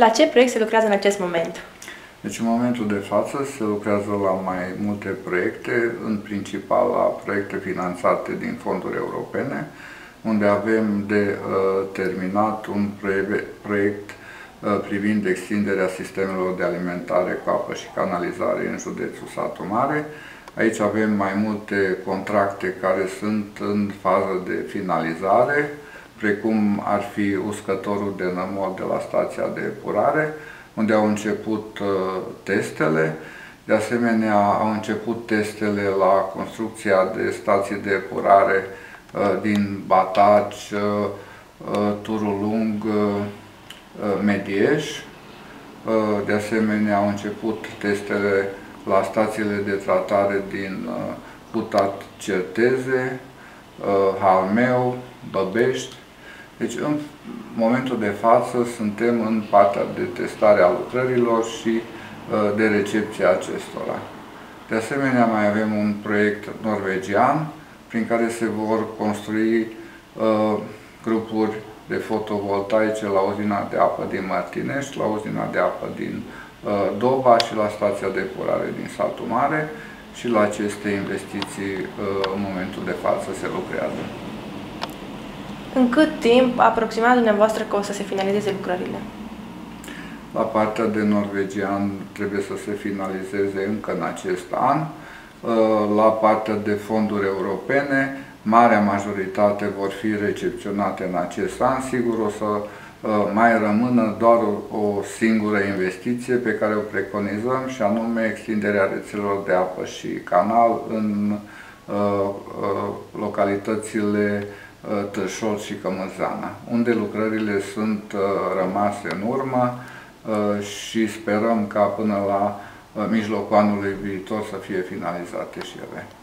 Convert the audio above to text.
La ce proiect se lucrează în acest moment? Deci în momentul de față se lucrează la mai multe proiecte, în principal la proiecte finanțate din fonduri europene, unde avem de terminat un proiect privind extinderea sistemelor de alimentare cu apă și canalizare în județul Satu Mare. Aici avem mai multe contracte care sunt în fază de finalizare, precum ar fi uscătorul de nămol de la stația de epurare, unde au început testele. De asemenea, au început testele la construcția de stații de epurare din Bataci, Turul Lung, Medieș. De asemenea, au început testele la stațiile de tratare din Putat Certeze, Halmeu, Băbești. Deci, în momentul de față, suntem în partea de testare a lucrărilor și de recepție a acestora. De asemenea, mai avem un proiect norvegian prin care se vor construi grupuri de fotovoltaice la uzina de apă din Mărtinești, la uzina de apă din Doba și la stația de epurare din Satu Mare, și la aceste investiții în momentul de față se lucrează. În cât timp aproximat dumneavoastră că o să se finalizeze lucrările? La partea de norvegian trebuie să se finalizeze încă în acest an. La partea de fonduri europene, marea majoritate vor fi recepționate în acest an. Sigur, o să mai rămână doar o singură investiție pe care o preconizăm, și anume extinderea rețelelor de apă și canal în localitățile Târșol și Cămăzana, unde lucrările sunt rămase în urmă și sperăm ca până la mijlocul anului viitor să fie finalizate și ele.